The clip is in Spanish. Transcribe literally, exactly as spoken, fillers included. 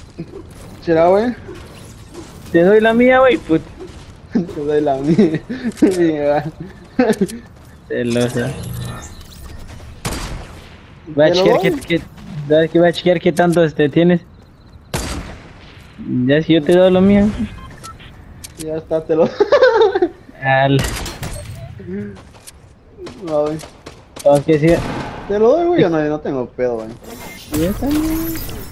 ¿Será, güey? Te doy la mía, güey, put. Te doy la mía. Mira. Celosa. Voy a ¿Te lo chequear qué, doy? qué, ¿sabes qué? Voy a chequear qué tanto este tienes. Ya si yo te doy lo mío. Ya está, te lo Al, no, güey. ¿sabes qué? Sí, Te lo doy, güey. Yo no, no tengo pedo, güey. yo también.